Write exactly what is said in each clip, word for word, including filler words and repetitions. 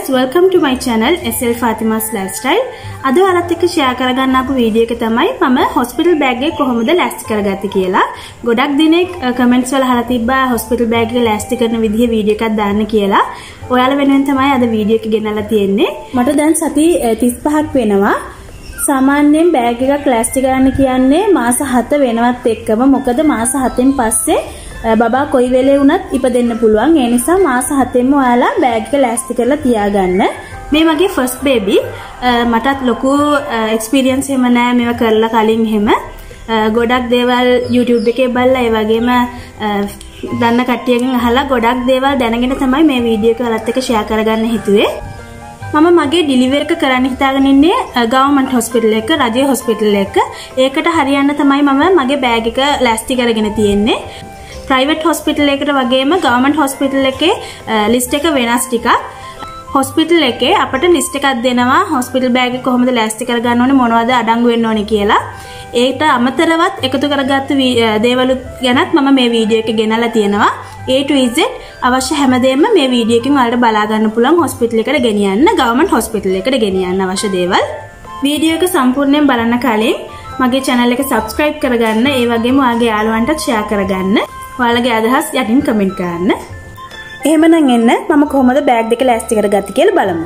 welcome to my channel S L Fathima's lifestyle. අද ඔයාලත් එක්ක share කරගන්න ආපු වීඩියෝ එක තමයි මම hospital bag එක කොහොමද ලෑස්ති කරගත්තේ කියලා. ගොඩක් දිනෙක comments වල අහලා තිබ්බා hospital bag එක ලෑස්ති කරන විදිහ වීඩියෝ එකක් දාන්න කියලා. ඔයාලා වෙනුවෙන් තමයි අද වීඩියෝ එක ගෙනල්ලා තියෙන්නේ. මට දැන් සති තිස් පහක් වෙනවා. සාමාන්‍යයෙන් බෑග් එකක් ලෑස්ති කරන්න කියන්නේ මාස හත වෙනවත් එක්කම. මොකද මාස හතෙන් පස්සේ බබා කොයි වෙලේ වුණත් ඉපදෙන්න පුළුවන්. ඒ නිසා මාස හතෙන්ම ඔයාලා බෑග් එක ලෑස්ති කරලා තියාගන්න. මේ මගේ ෆස්ට් බේබි. මටත් ලොකු එක්ස්පීරියන්ස් එහෙම නැහැ මේවා කරලා කලින් එහෙම. ගොඩක් දේවල් YouTube එකේ බලලා ඒ වගේම දන්න කට්ටියකින් අහලා ගොඩක් දේවල් දැනගෙන තමයි මේ වීඩියෝ එක ඔයාලත් එක්ක ෂෙයා කරගන්න හිතුවේ. මම මගේ ඩිලිවරි එක කරන්න හිතාගෙන ඉන්නේ ගවර්න්මන්ට් හොස්පිටල් එක, රජයේ හොස්පිටල් එක. ඒකට හරියන්න තමයි මම මගේ බෑග් එක ලෑස්ති කරගෙන තියෙන්නේ. ප්‍රයිවට් හොස්පිටල් එකකට වගේම ගවර්න්මන්ට් හොස්පිටල් එකේ ලිස්ට් එක වෙනස් ටිකක්. හොස්පිටල් එකේ අපිට ලිස්ට් එකක් දෙනවා හොස්පිටල් බෑග් එක කොහොමද ලෑස්ති කරගන්න ඕනේ, මොනවද අඩංගු වෙන්න ඕනේ කියලා. ඒකට අමතරවත් එකතු කරගත්තු දේවල් ගැනත් මම මේ වීඩියෝ එකේ ගෙනලා තියෙනවා. A to Z අවශ්‍ය හැමදේම මේ වීඩියෝ එකකින් ඔයාලට බලා ගන්න පුළුවන් හොස්පිටල් එකට ගෙනියන්න, ගවර්න්මන්ට් හොස්පිටල් එකට ගෙනියන්න අවශ්‍ය දේවල්. වීඩියෝ එක සම්පූර්ණයෙන් බලන්න කලින් මගේ channel එක subscribe කරගන්න, ඒ වගේම ඔයාගේ යාළුවන්ටත් share කරගන්න. ඔයාලගේ අදහස් යටින් කමෙන්ට් කරන්න. එහෙමනම් එන්න මම කොහොමද බෑග් දෙක ලෑස්ති කරගත්තේ කියලා බලමු.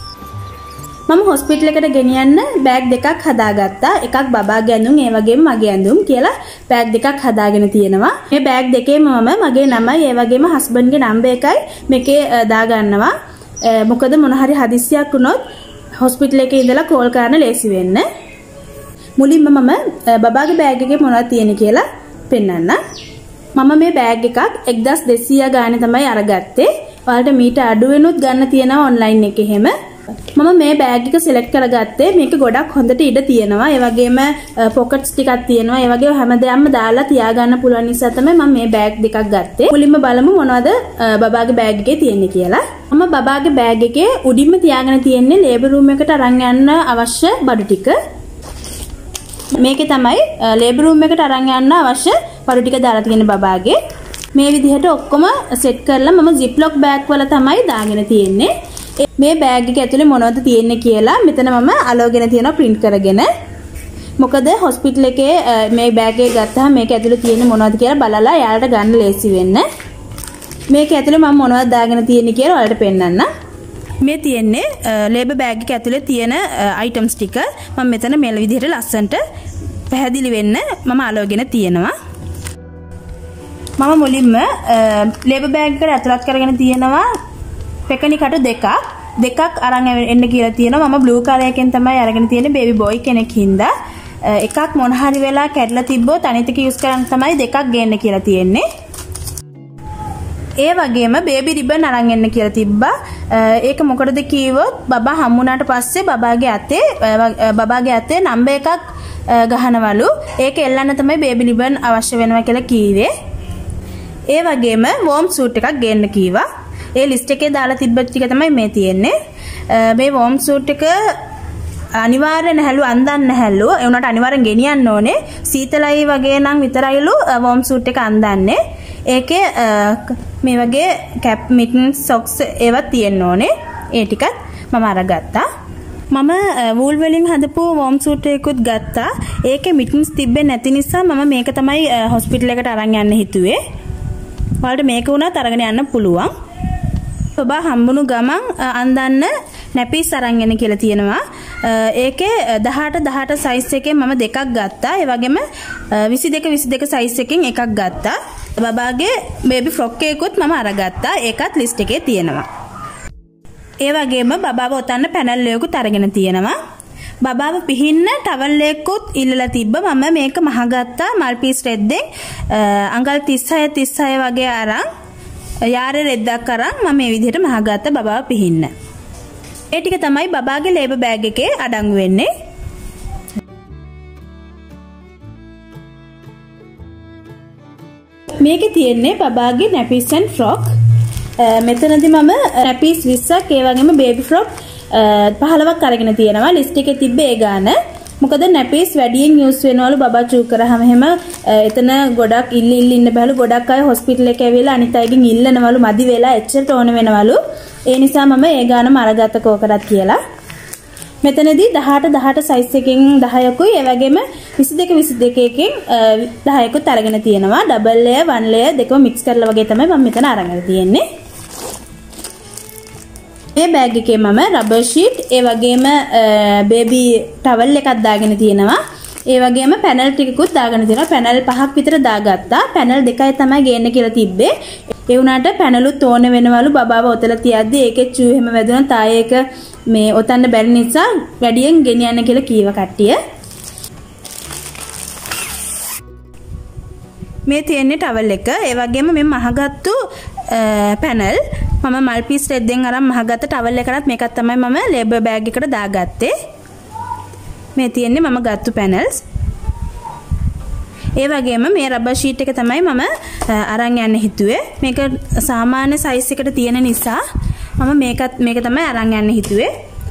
මම හොස්පිටල් එකට ගෙනියන්න බෑග් දෙකක් හදාගත්තා. එකක් බබාගේ ඇඳුම්, ඒ වගේම මගේ ඇඳුම් කියලා බෑග් දෙකක් හදාගෙන තියෙනවා. මේ බෑග් දෙකේම මම මගේ නමයි ඒ වගේම හස්බන්ඩ්ගේ නම්බර් එකයි මේකේ දාගන්නවා. මොකද මොන හරි හදිස්සියක් වුණොත් හොස්පිටල් එකේ ඉඳලා කෝල් කරන්න ලේසි වෙන්න. මුලින්ම මම බබාගේ බෑග් එකේ මොනවද තියෙන්නේ කියලා පෙන්නන්න. මම මේ බෑග් එකක් එක්දහස් දෙසීය ගානේ තමයි අරගත්තේ. ඔයාලට මීට අඩු වෙනුත් ගන්න තියෙනවා ඔන්ලයින් එකේ හැම. මම මේ බෑග් එක සිලෙක්ට් කරගත්තේ මේක ගොඩක් හොඳට ඉඩ තියෙනවා. ඒ වගේම පොකට්ස් ටිකක් තියෙනවා. ඒ වගේම හැමදේම දාලා තියාගන්න පුළුවන් නිසා තමයි මම මේ බෑග් දෙකක් ගත්තේ. මුලින්ම බලමු මොනවද බබාගේ බෑග් එකේ තියෙන්නේ කියලා. මම බබාගේ බෑග් එකේ උඩින්ම තියාගෙන තියෙන්නේ ලේබර් රූම් එකට අරන් යන්න අවශ්‍ය බඩු ටික. මේකේ තමයි ලේබර් රූම් එකට අරන් යන්න අවශ්‍ය බඩු ටික දාලා තියෙන්නේ බබාගේ. මේ විදිහට ඔක්කොම සෙට් කරලා මම ziplock බෑග් වල තමයි දාගෙන තියෙන්නේ. මේ බෑග් එක ඇතුලේ මොනවද තියෙන්නේ කියලා මෙතන මම අලෝගෙන තියෙනවා print කරගෙන. මොකද හොස්පිටල් එකේ මේ බෑග් එක ගත්තාම මේක ඇතුලේ තියෙන්නේ මොනවද කියලා බලලා යාළුවට ගන්න ලේසි වෙන්න. මේක ඇතුලේ මම මොනවද දාගෙන තියෙන්නේ කියලා ඔයාලට පෙන්නන්න. මේ තියෙන්නේ ලේබර් බෑග් එක ඇතුලේ තියෙන items ටික. මම මෙතන මේ විදිහට ලස්සන්ට පැහැදිලි වෙන්න මම අලෝගෙන තියෙනවා. මම මුලින්ම ලේබර් බෑග් එකට ඇතුළත් කරගෙන තියෙනවා පෙකණි කටු දෙකක්. දෙකක් අරන් එන්න කියලා තියෙනවා. මම බ්ලූ කලර් එකෙන් තමයි අරගෙන තියෙන්නේ බේබි බොයි කෙනෙක් හින්දා. එකක් මොන හරි වෙලා කැඩලා තිබ්බොත් අනිත් එක යූස් කරන් තමයි දෙකක් ගේන්න කියලා තියෙන්නේ. ඒ වගේම බේබි රිබන් අරන් එන්න කියලා තිබ්බා. ඒක මොකටද කිව්වොත් බබා හම්බුනාට පස්සේ බබාගේ අතේ බබාගේ අතේ නම්බර් එකක් ගහනවලු. ඒක එල්ලන්න තමයි බේබි රිබන් අවශ්‍ය වෙනවා කියලා කීවේ. ඒ වගේම වෝම් සූට් එකක් ගේන්න කීවා. ඒ ලිස්ට් එකේ දාලා තිබ්බ ටික තමයි මේ තියෙන්නේ. මේ වෝම් සූට් එක අනිවාර්ය නැහැලු, අන්දන්න නැහැලු. ඒ උනාට අනිවාර්යෙන් ගෙනියන්න ඕනේ. සීතලයි වගේ නම් විතරයිලු වෝම් සූට් එක අන්දන්නේ. ඒකේ මේ වගේ කැප්, මිටන්, සොක්ස් ඒවත් තියෙන්න ඕනේ. ඒ ටිකත් මම අරගත්තා. මම වූල් වලින් හදපු වෝම් සූට් එකකුත් ගත්තා. ඒකේ මිටන්ස් තිබ්බේ නැති නිසා මම මේක තමයි හොස්පිටල් එකට අරන් යන්න හිතුවේ. ඔයාලට මේක උනත් අරගෙන යන්න පුළුවන්. බබා හම්බුණු ගමන් අන්දන්න නැපිස් අරන් එන්න කියලා තියෙනවා. ඒකේ දහඅට දහඅට සයිස් එකෙන් මම දෙකක් ගත්තා. ඒ වගේම විසි දෙක විසි දෙක සයිස් එකෙන් එකක් ගත්තා. බබාගේ බේබි ෆ්‍රොක් එකකුත් මම අරගත්තා. ඒකත් ලිස්ට් එකේ තියෙනවා. ඒ වගේම බබාව ඔතන්න පැනල් එකකුත් අරගෙන තියෙනවා. බබාව පිහින්න ටවල් එකකුත් ඉල්ලලා තිබ්බ. මම මේක මහගත්තා මල් පීස් රෙද්දෙන් අඟල් තිස් හය තිස් හය වගේ අරන් යාර රෙද්දක් අරන් මම මේ විදිහට මහගත්තා බබාව පිහින්න. ඒ ටික තමයි බබාගේ ලේබර් බෑග් එකේ අඩංගු වෙන්නේ. මේකේ තියෙන්නේ බබාගේ නැපිස් ඇන්ඩ් ෆ්‍රොක්. මෙතනදී මම නැපිස් විස්සක් ඒ වගේම බේබි ෆ්‍රොක් පහළොවක් අරගෙන තියෙනවා. ලිස්ට් එකේ තිබ්බේ ඒ ගාන. මොකද නැපිස් වැඩියෙන් යූස් වෙනවලු බබා චූ කරාම එහෙම එතන ගොඩක් ඉල්ල ඉල්ල ඉන්න බෑලු. ගොඩක් අය හොස්පිටල් එකේ ඇවිල්ලා අනිත් අයගෙන් ඉල්ලනවලු මදි වෙලා එච්චරට ඕන වෙනවලු. ඒ නිසා මම ඒ ගානම අරගත්ත කෝකටත් කියලා. මෙතනදී දහඅට දහඅට සයිස් එකකින් දහයකුයි ඒ වගේම විසිදෙක විසිදෙක එකකින් දහයකුත් අරගෙන තියෙනවා. ඩබල් ලේයර් වන් ලේයර් දෙකම මික්ස් කරලා වගේ තමයි මම මෙතන අරගෙන තියෙන්නේ. මේ බෑග් එකේ මම රබර් ෂීට් ඒ වගේම බේබි ටවල් එකක් දාගෙන තියෙනවා. ඒ වගේම පැනල් ටිකකුත් දාගෙන තියෙනවා. පැනල් පහක් විතර දාගත්තා. පැනල් දෙකයි තමයි ගේන්න කියලා තිබ්බේ. ඒ වුණාට පැනලුත් ඕන වෙනවලු බබාව ඔතලා තියද්දි ඒකේ චූ එහෙම වැදුණා තායි එක මේ ඔතන්න බැරි නිසා වැඩියෙන් ගෙනියන්න කියලා කීව කට්ටිය. මේ තියෙන්නේ ටවල් එක. ඒ වගේම මේ මහගත්තු පැනල් මම මල් පීස් රෙද්දෙන් අරන් මහගත්ත ටවල් එකකට මේකත් තමයි මම ලේබර් බෑග් එකට දාගත්තේ. මේ තියෙන්නේ මම ගත්තු පැනල්ස්. ඒ වගේම මේ රබර් ෂීට් එක තමයි මම අරන් යන්න හිතුවේ. මේක සාමාන්‍ය සයිස් එකට තියෙන නිසා මම මේකත් මේක තමයි අරන් යන්න හිතුවේ.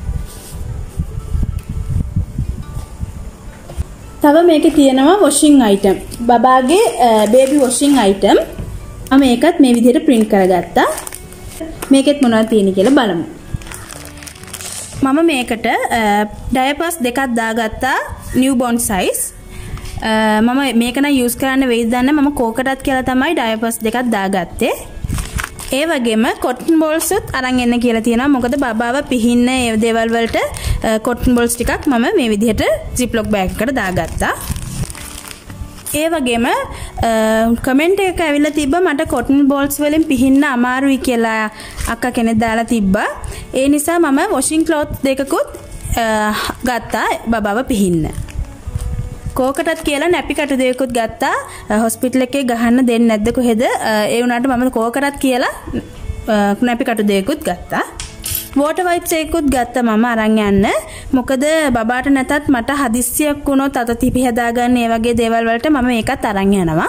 තව මේකේ තියෙනවා වොෂින් අයිටම්. බබාගේ බේබි වොෂින් අයිටම්. මම මේකත් මේ විදිහට print කරගත්තා. මේකෙත් මොනවද තියෙන්නේ කියලා බලමු. මම මේකට ඩයපර්ස් දෙකක් දාගත්තා නිව්බෝර්න් සයිස්. මම මේක නම් යූස් කරන්න වෙයිද දන්නේ මම කෝකටත් කියලා තමයි ඩයපර්ස් දෙකක් දාගත්තේ. ඒ වගේම කොටන් බෝල්ස් උත් අරන් එන්න කියලා තියෙනවා. මොකද බබාව පිහින්න ඒ දේවල් වලට කොටන් බෝල්ස් ටිකක් මම මේ විදිහට ziploc bag එකට දාගත්තා. ඒ වගේම කමෙන්ට් එකක ඇවිල්ලා තිබ්බා මට කොටන් බෝල්ස් වලින් පිහින්න අමාරුයි කියලා අක්කා කෙනෙක් දාලා තිබ්බා. ඒ නිසා මම වොෂින් ක්ලොත් දෙකකුත් ගත්තා බබාව පිහින්න. කෝකටත් කියලා නැපි කටු දෙකකුත් ගත්තා. හොස්පිටල් එකේ ගහන්න දෙන්නේ නැද්ද කොහෙද? ඒ වුණාට මම කෝකටත් කියලා නැපි කටු දෙකකුත් ගත්තා. වෝටර් වයිප්ස් එකකුත් ගත්තා මම අරන් යන්න. මොකද බබාට නැතත් මට හදිස්සියක් වුණොත් අත තිපි හදාගන්න ඒ වගේ දේවල් වලට මම මේකත් අරන් යනවා.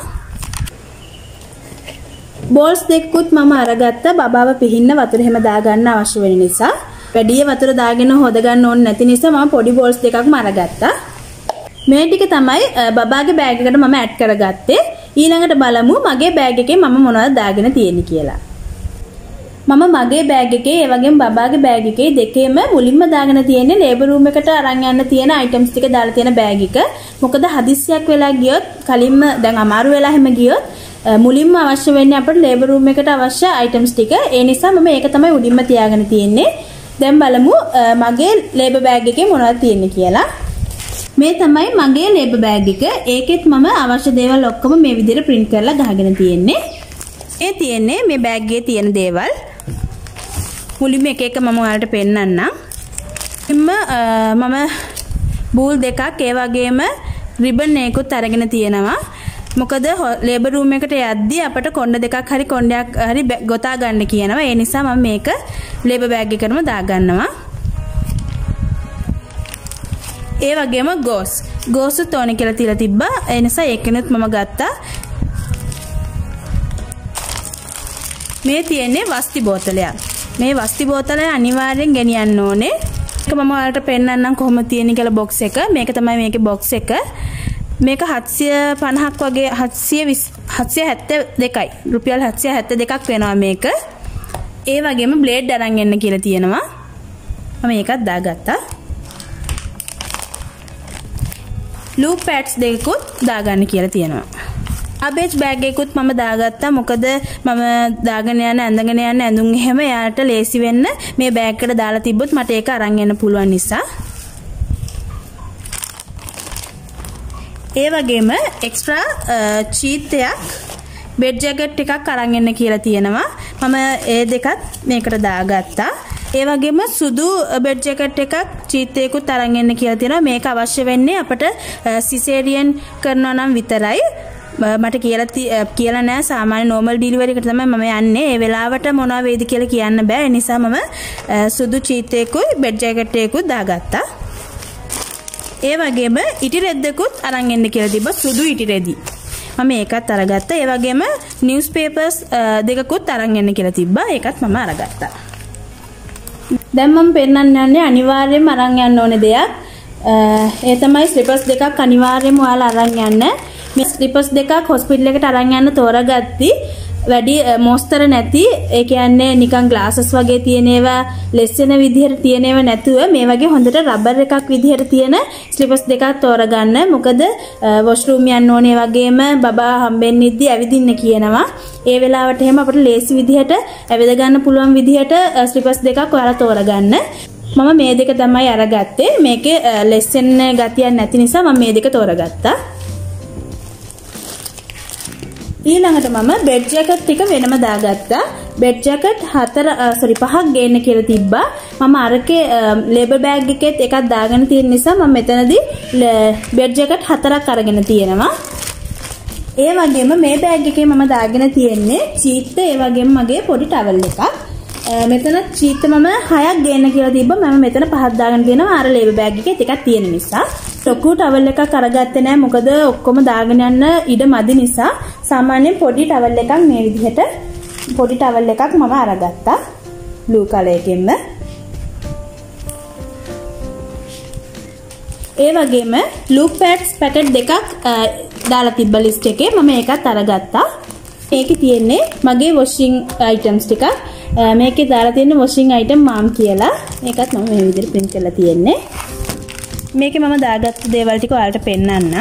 බෝල්ස් දෙකකුත් මම අරගත්තා බබාව පිහින්න වතුර හැම දාගන්න අවශ්‍ය වෙන නිසා. වැඩි වතුර දාගෙන හොද ගන්න ඕනේ නැති නිසා මම පොඩි බෝල්ස් දෙකක්ම අරගත්තා. මේ ටික තමයි බබාගේ බෑග් එකට මම ඇඩ් කරගත්තේ. ඊළඟට බලමු මගේ බෑග් එකේ මම මොනවද දාගෙන තියෙන්නේ කියලා. මම මගේ බෑග් එකේ ඒ වගේම බබාගේ බෑග් එකේ දෙකේම මුලින්ම දාගෙන තියෙන්නේ ලේබර් රූම් එකට අරන් යන්න තියෙන අයිටම්ස් ටික දාලා තියෙන බෑග් එක. මොකද හදිස්සියක් වෙලා ගියොත් කලින්ම දැන් අමාරු වෙලා හැම ගියොත් මුලින්ම අවශ්‍ය වෙන්නේ අපිට ලේබර් රූම් එකට අවශ්‍ය අයිටම්ස් ටික. ඒ නිසා මම ඒක තමයි උඩින්ම තියාගෙන තියෙන්නේ. දැන් බලමු මගේ ලේබර් බෑග් එකේ මොනවද තියෙන්නේ කියලා. මේ තමයි මගේ ලේබර් බෑග් එක. ඒකෙත් මම අවශ්‍ය දේවල් ඔක්කොම මේ විදිහට print කරලා ගහගෙන තියෙන්නේ. ඒ තියෙන්නේ මේ බෑග් එකේ තියෙන දේවල්. මුලින්ම එක එක මම ඔයාලට පෙන්නන්නම්. එම්ම මම බූල් දෙකක් ඒ වගේම රිබන් එකකුත් අරගෙන තියෙනවා. මොකද ලේබර් රූම් එකට යද්දී අපට කොණ්ඩ දෙකක් හරි කොණ්ඩයක් හරි ගොතා ගන්න කියනවා. ඒ නිසා මම මේක ලේබර් බෑග් එකකටම දාගන්නවා. ඒ වගේම ගෝස් ගෝස් උත් ඕනේ කියලා තියලා තිබ්බා. ඒ නිසා ඒකෙනුත් මම ගත්තා. මේ තියෙන්නේ වස්ති බෝතලයක්. මේ වස්ති බෝතලය අනිවාර්යෙන් ගෙනියන්න ඕනේ. ඒක මම ඔයාලට පෙන්නන්නම් කොහොමද තියෙන්නේ කියලා බොක්ස් එක. මේක තමයි මේකේ බොක්ස් එක. මේක හත්සිය පනහක් වගේ හත්සිය හැත්තෑ දෙකයි. රුපියල් හත්සිය හැත්තෑ දෙකක් වෙනවා මේක. ඒ වගේම බ්ලේඩ් අරන් එන්න කියලා තියෙනවා. මම ඒකත් දාගත්තා. ලූප් පැඩ්ස් දෙකකුත් දාගන්න කියලා තියෙනවා. අබේජ් බෑග් එකකුත් මම දාගත්තා. මොකද මම දාගෙන යන ඇඳගෙන යන ඇඳුම් එහෙම යාට ලේසි වෙන්න මේ බෑග් එකට දාලා තිබ්බොත් මට ඒක අරන් යන්න පුළුවන් නිසා. ඒ වගේම එක්ස්ට්‍රා චීට් එකක් බෙඩ් ජැකට් එකක් අරන් එන්න කියලා තියෙනවා. මම ඒ දෙකත් මේකට දාගත්තා. ඒ වගේම සුදු බෙඩ් ජැකට් එකක් චීට් එකකුත් අරන් එන්න කියලා තියෙනවා. මේක අවශ්‍ය වෙන්නේ අපට සිසේරියන් කරනවා නම් විතරයි. මට කියලා කියලා නෑ සාමාන්‍ය නෝමල් ඩිලිවරි එකට තමයි මම යන්නේ. ඒ වෙලාවට මොනවා වේද කියලා කියන්න බෑ. ඒ නිසා මම සුදු චීට් එකකුයි බෙඩ් ජැකට් එකකුත් දාගත්තා. ඒ වගේම ඉටි රෙද්දකුත් අරන් එන්න කියලා තිබ්බා. සුදු ඉටි රෙදි. මම ඒකත් අරගත්තා. ඒ වගේම නිවුස් පේපර්ස් දෙකකුත් අරන් එන්න කියලා තිබ්බා. ඒකත් මම අරගත්තා. දැන් මම පෙන්නන්න යන්නේ අනිවාර්යයෙන්ම අරන් යන්න ඕනේ දෙයක්. ඒ තමයි ස්ලිපර්ස් දෙකක් අනිවාර්යයෙන්ම ඔයාලා අරන් යන්න. මේ ස්ලිපර්ස් දෙකක් හොස්පිටල් එකට අරන් යන්න තෝරාගත්ති. වැඩි මොස්තර නැති ඒ කියන්නේ නිකන් ග්ලාසස් වගේ තියෙන ඒවා ලෙස්සන විදිහට තියෙන ඒවා නැතුව මේ වගේ හොඳට රබර් එකක් විදිහට තියෙන ස්ලිපර්ස් දෙකක් තෝරගන්න. මොකද වොෂ්රූම් යන්න ඕනේ වගේම බබා හම්බෙන්නිද්දි ඇවිදින්න කියනවා. ඒ වෙලාවට එහෙම අපිට ලේසි විදිහට ඇවිද ගන්න පුළුවන් විදිහට ස්ලිපර්ස් දෙකක් ඔයාලා තෝරගන්න. මම මේ දෙක තමයි අරගත්තේ. මේකේ ලෙස්සන ගතියක් නැති නිසා මම මේ දෙක තෝරගත්තා. ඊළඟට මම බෙඩ් ජැකට් ටික වෙනම දාගත්තා. බෙඩ් ජැකට් හතර සෝරි පහක් ගේන්න කියලා තිබ්බා. මම අරකේ ලේබල් බෑග් එකෙත් එකක් දාගෙන තියෙන නිසා මම මෙතනදී බෙඩ් ජැකට් හතරක් අරගෙන තියෙනවා. ඒ වගේම මේ බෑග් එකේ මම දාගෙන තියෙන්නේ චීත්ත ඒ වගේම මගේ පොඩි ටවල් එකක්. මෙතන චීත්ත මම හයක් ගේන්න කියලා තිබ්බා. මම මෙතන පහක් දාගෙන තියෙනවා. අර ලේබල් බෑග් එකේ ටිකක් තියෙන නිසා. ලොකු ටවල් එකක් අරගත්තේ නැහැ. මොකද ඔක්කොම දාගෙන යන්න ඉඩ මදි නිසා සාමාන්‍යයෙන් පොඩි ටවල් එකක් මේ විදිහට පොඩි ටවල් එකක් මම අරගත්තා. Blue colour එකෙන්ම. ඒ වගේම ලූප් පැඩ්ස් පැකට් දෙකක් දාලා තිබ්බ ලිස්ට් එකේ මම ඒකත් අරගත්තා. මේකේ තියෙන්නේ මගේ වොෂින් අයිටම්ස් ටිකක්. මේකේ දාලා තියෙන්නේ වොෂින් අයිටම් මාම් කියලා. ඒකත් මම මේ විදිහට print කරලා තියෙන්නේ. මේකේ මම දාගත්ත දේවල් ටික ඔයාලට පෙන්නන්නම්.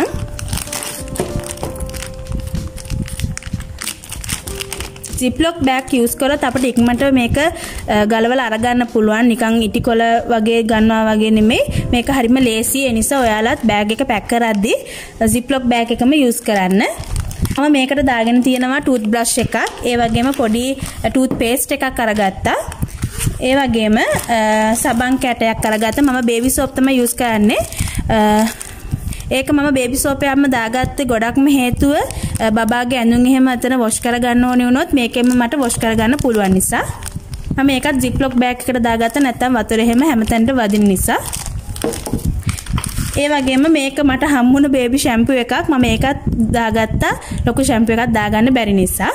ziplock bag use කරොත් අපිට ඉක්මනට මේක ගලවලා අරගන්න පුළුවන්. නිකන් ඉටිකොල වගේ ගන්නවා වගේ නෙමෙයි. මේක හරිම ලේසි. ඒ නිසා ඔයාලත් බෑග් එක පැක් කරද්දී ziplock bag එකම use කරන්න. මම මේකට දාගෙන තියෙනවා tooth brush එකක්. ඒ වගේම පොඩි tooth paste එකක් අරගත්තා. ඒ වගේම සබන් කැටයක් අරගත්තා. මම baby soap තමයි use කරන්නේ. ඒක මම baby soap එකක්ම දාගත්තේ ගොඩක්ම හේතුව බබාගේ ඇඳුම් එහෙම අතන wash කරගන්න ඕනේ වුණොත් මේකෙම මට wash කරගන්න පුළුවන් නිසා. මම ඒකත් ziplock bag එකට දාගත්තා. නැත්නම් වතුර එහෙම හැමතැනට වදින නිසා. ඒ වගේම මේක මට හම්බුණ baby shampoo එකක්. මම ඒකත් දාගත්තා. ලොකු shampoo එකක් දාගන්න බැරි නිසා.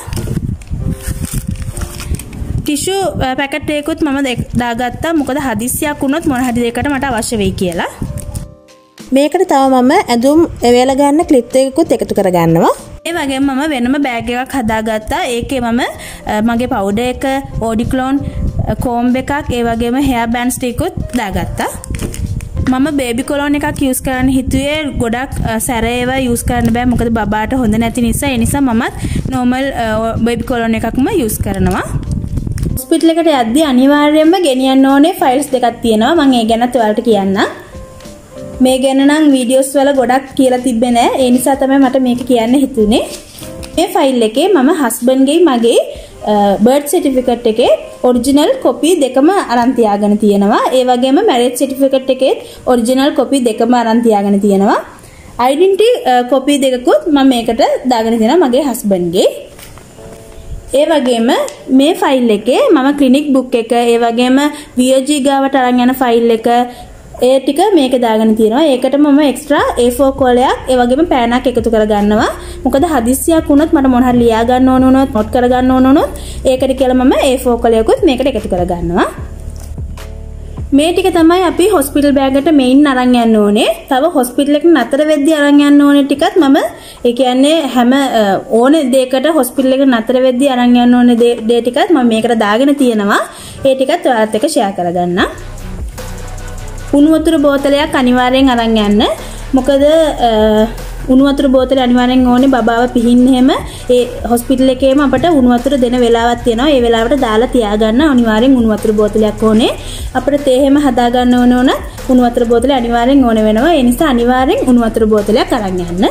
ටිෂු පැකට් එකකුත් මම දාගත්තා. මොකද හදිස්සියක් වුණොත් මොන හරි දෙයකට මට අවශ්‍ය වෙයි කියලා. මේකට තව මම ඇඳුම් වේල ගන්න ක්ලිප් එකකුත් එකතු කරගන්නවා. ඒ වගේම මම වෙනම බෑග් එකක් හදාගත්තා. ඒකේ මම මගේ පවුඩර් එක, ඕඩික්ලෝන්, කෝම්බ් එකක්, ඒ වගේම හෙයා බෑන්ඩ්ස් ටිකකුත් දාගත්තා. මම බේබි කොලෝන් එකක් යූස් කරන්න හිතුවේ. ගොඩක් සැර ඒවා යූස් කරන්න බෑ. මොකද බබාට හොඳ නැති නිසා. ඒ නිසා මමත් නෝමල් බේබි කොලෝන් එකක්ම යූස් කරනවා. හොස්පිටල් එකට යද්දී අනිවාර්යයෙන්ම ගෙනියන්න ඕනේ ෆයිල්ස් දෙකක් තියෙනවා. මම ඒ ගැනත් ඔයාලට කියන්නම්. මේ ගැන නම් වීඩියෝස් වල ගොඩක් කියලා තිබ්බේ නෑ. ඒ නිසා තමයි මට මේක කියන්න හිතුනේ. මේ ෆයිල් එකේ මම හස්බන්ඩ්ගේ මගේ බර්ත් සර්ටිෆිකේට් එකේ ඔරිජිනල් කොපි දෙකම අරන් තියාගෙන තියෙනවා. ඒ වගේම මැරේජ් සර්ටිෆිකේට් එකේ ඔරිජිනල් කොපි දෙකම අරන් තියාගෙන තියෙනවා. ඩෙන්ටිටි කොපි දෙකකුත් මම මේකට දාගෙන තියෙනවා මගේ හස්බන්ඩ්ගේ. ඒ වගේම මේ ෆයිල් එකේ මම ක්ලිනික් බුක් එක, ඒ වගේම වියෝජී ගාවට අරන් යන ෆයිල් එක, ඒ ටික මේක දාගෙන තියෙනවා. ඒකට මම එක්ස්ට්‍රා A four කොලයක් ඒ වගේම පෑනක් එකතු කරගන්නවා. මොකද හදිස්සියක් වුණොත් මට මොන හරි ලියා ගන්න ඕන වුණොත්, නොට් කරගන්න ඕන වුණොත් ඒකට කියලා මම A four කොලයකුත් මේකට එකතු කරගන්නවා. මේ ටික තමයි අපි හොස්පිටල් බෑග් එකට මෙයින් අරන් යන්න ඕනේ. තව හොස්පිටල් එකට නතර වෙද්දී අරන් යන්න ඕනේ ටිකත් මම ඒ කියන්නේ හැම ඕනේ දෙයකට හොස්පිටල් එකට නතර වෙද්දී අරන් යන්න ඕනේ දේ ටිකත් මම මේකට දාගෙන තියෙනවා. ඒ ටිකත් ඔයාලත් එක්ක ෂෙයා කරගන්නම්. උණු වතුර බෝතලයක් අනිවාර්යෙන් අරන් යන්න. මොකද උණු වතුර බෝතලේ අනිවාර්යෙන් ඕනේ බබාව පිහින්න එහෙම ඒ හොස්පිටල් එකේම අපට උණු වතුර දෙන වෙලාවක් තියෙනවා. ඒ වෙලාවට දාලා තියාගන්න අනිවාර්යෙන් උණු වතුර බෝතලයක් ඕනේ. අපිට තේ එහෙම හදා ගන්න ඕන ඕන උණු වතුර බෝතලේ අනිවාර්යෙන් ඕනේ වෙනවා. ඒ නිසා අනිවාර්යෙන් උණු වතුර බෝතලයක් අරන් යන්න.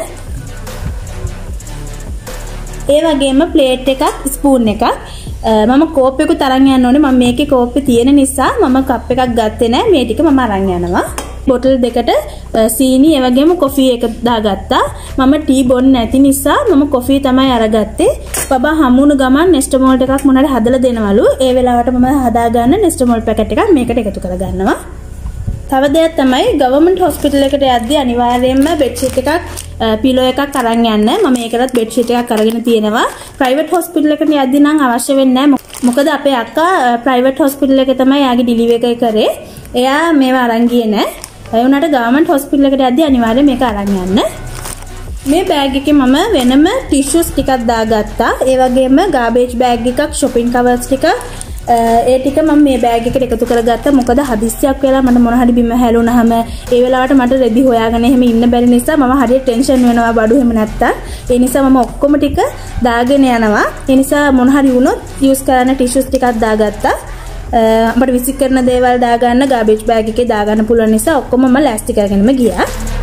ඒ වගේම ප්ලේට් එකක්, ස්පූන් එකක්, මම කෝප් එකකුත් අරන් යන්න ඕනේ. මම මේකේ කෝප්පේ තියෙන නිසා මම කප් එකක් ගත්තේ නැහැ. මේ ටික මම අරන් යනවා. බොටල් දෙකට සීනි ඒ වගේම කොෆි එක දාගත්තා. මම ටී බොන්නේ නැති නිසා මම කොෆි තමයි අරගත්තේ. බබා හමුණු ගමන් නෙස්ටමෝල් එකක් මොනවාරි හදලා දෙනවලු. ඒ වෙලාවට මම හදාගන්න නෙස්ටමෝල් පැකට් එකක් මේකට එකතු කරගන්නවා. තව දෙයක් තමයි ගවර්න්මන්ට් හොස්පිටල් එකට යද්දී අනිවාර්යයෙන්ම බෙඩ්ෂීට් එකක්, පිලෝ එකක් අරන් යන්න. මම ඒකටත් බෙඩ්ෂීට් එකක් අරගෙන තියෙනවා. ප්‍රයිවට් හොස්පිටල් එකට යද්දී නම් අවශ්‍ය වෙන්නේ නැහැ. මොකද අපේ අක්කා ප්‍රයිවට් හොස්පිටල් එකේ තමයි යාගේ ඩිලිවරි එක කරේ. එයා මේවා අරන් ගියේ නැහැ. ඒ වුණාට ගවර්න්මන්ට් හොස්පිටල් එකට යද්දී අනිවාර්යයෙන් මේක අරන් යන්න. මේ බෑග් එකේ මම වෙනම ටිෂුස් ටිකක් දාගත්තා. ඒ වගේම ගාබේජ් බෑග් එකක්, shopping covers ටික ඒ ටික මම මේ බෑග් එකට එකතු කරගත්තා. මොකද හදිස්සියක් වෙලා මට මොන හරි බිම හැලුණාම ඒ වෙලාවට මට රෙදි හොයාගෙන එහෙම ඉන්න බැරි නිසා මම හරියට ටෙන්ෂන් වෙනවා බඩු එහෙම නැත්තම්. ඒ නිසා මම ඔක්කොම ටික දාගෙන යනවා. ඒ නිසා මොන හරි වුණොත් යූස් කරන්න ටිෂුස් ටිකක් දාගත්තා. අපිට විසික් කරන දේවල් දාගන්න ගාබේජ් බෑග් එකේ දාගන්න පුළුවන් නිසා ඔක්කොම මම ලෑස්ති කරගෙනම ගියා.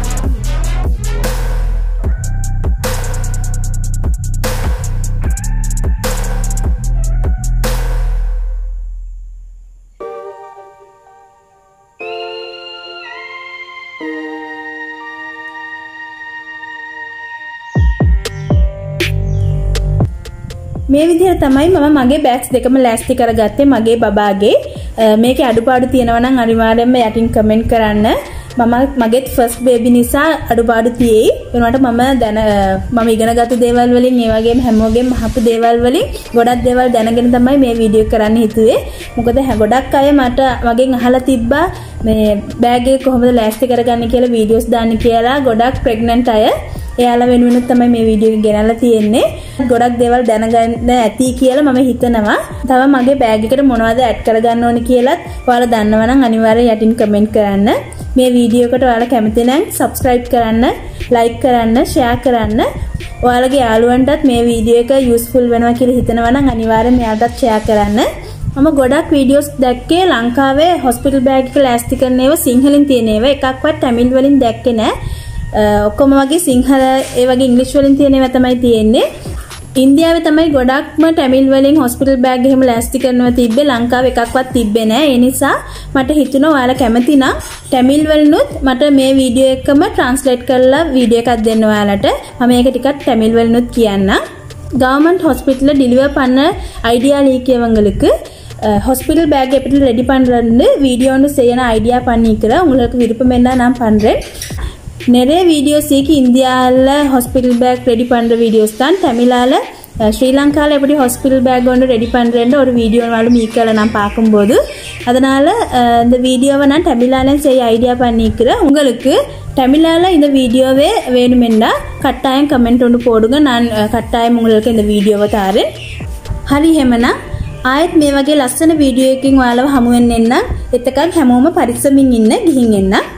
මේ විදිහට තමයි මම මගේ බෑග්ස් දෙකම ලෑස්ති කරගත්තේ මගේ බබාගේ. මේකේ අඩුපාඩු තියෙනවා නම් අනිවාර්යෙන්ම යටින් කමෙන්ට් කරන්න. මම මගේත් ෆස්ට් බේබි නිසා අඩුපාඩු තියෙයි. වෙනවට මම දැන මම ඉගෙනගත්තු දේවල් වලින් ඒ වගේම හැමෝගෙම අහපු දේවල් වලින් ගොඩක් දේවල් දැනගෙන තමයි මේ වීඩියෝ කරන්න හිතුවේ. මොකද ගොඩක් අය මට මගෙන් අහලා තිබ්බා මේ බෑග් එක කොහොමද ලෑස්ති කරගන්නේ කියලා වීඩියෝස් දාන්න කියලා. ගොඩක් ප්‍රෙග්නන්ට් අය එයාලා වෙනුවෙන් තමයි මේ වීඩියෝ එක ගෙනල්ලා තියෙන්නේ. ගොඩක් දේවල් දැනගන්න ඇති කියලා මම හිතනවා. තව මගේ බෑග් එකට මොනවද ඇඩ් කරගන්න ඕනේ කියලාත් ඔයාලා දන්නවා නම් අනිවාර්යයෙන් යටින් කමෙන්ට් කරන්න. මේ වීඩියෝ එකට ඔයාලා කැමති නම් subscribe කරන්න, like කරන්න, share කරන්න. ඔයාලගේ යාළුවන්ටත් මේ වීඩියෝ එක useful වෙනවා කියලා හිතනවා නම් අනිවාර්යයෙන් එයාටත් share කරන්න. මම ගොඩක් වීඩියෝස් දැක්කේ ලංකාවේ hospital bag එක ලෑස්ති කරන ඒවා සිංහලෙන් තියෙන ඒවා. එකක්වත් තමිල් වලින් දැක්කේ නෑ. ඔක්කොම වගේ සිංහල ඒ වගේ ඉංග්‍රීසි වලින් තියෙන ඒවා තමයි තියෙන්නේ. ඉන්දියාවේ තමයි ගොඩක්ම තමිල් වලින් hospital bag එහෙම ලෑස්ති කරනවා තිබ්බේ. ලංකාවේ එකක්වත් තිබ්බේ නෑ. ඒ නිසා මට හිතුණා ඔයාලා කැමති නම් තමිල් වලිනුත් මට මේ වීඩියෝ එකම translate කරලා වීඩියෝ එකක් දෙන්න ඔයාලට. මම මේක ටිකක් තමිල් வலிනුත් කියන්නම්. கவர்மெண்ட் ஹாஸ்பிட்டலில் டெலிவர் பண்ண ஐடியா இயக்கியவங்களுக்கு ஹாஸ்பிட்டல் பேக் எப்படி ரெடி பண்ணுறதுன்னு வீடியோன்னு செய்யணும் ஐடியா பண்ணிக்கிறேன். உங்களுக்கு விருப்பம் என்ன நான் பண்ணுறேன். நிறைய வீடியோஸ் இருக்கு இந்தியாவில் ஹாஸ்பிட்டல் பேக் ரெடி பண்ணுற வீடியோஸ் தான். தமிழால் ஸ்ரீலங்காவில் எப்படி ஹாஸ்பிட்டல் பேக் ஒன்று ரெடி பண்ணுறேன்னு ஒரு வீடியோனாலும் ஈக்கலை நான் பார்க்கும்போது அதனால் இந்த வீடியோவை நான் தமிழாலும் செய்ய ஐடியா பண்ணிக்கிறேன். உங்களுக்கு தமிழால் இந்த வீடியோவே வேணுமென்னா கட்டாயம் கமெண்ட் ஒன்று போடுங்க. நான் கட்டாயம் உங்களுக்கு இந்த வீடியோவை தாரேன். හරි එහෙමනම් ආයෙත් මේ වගේ ලස්සන වීඩියෝ එකකින් ඔයාලව හමු වෙන්න එන්න. එතකන් හැමෝම පරිස්සමින් ඉන්න. ගිහින් එන්න.